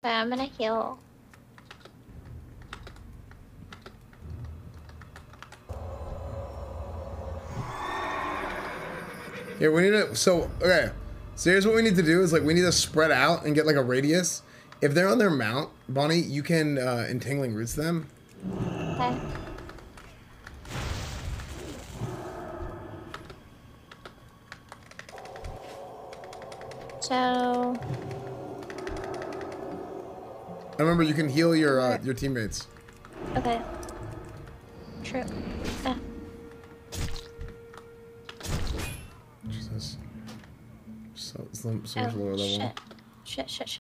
But I'm gonna heal. Yeah, we need to. So okay. So here's what we need to do: is like we need to spread out and get like a radius. If they're on their mount, Bonnie, you can entangling roots them. Okay. So. I remember you can heal your teammates. Okay. True. Yeah. Jesus. So much Oh, lower level. shit. Shit.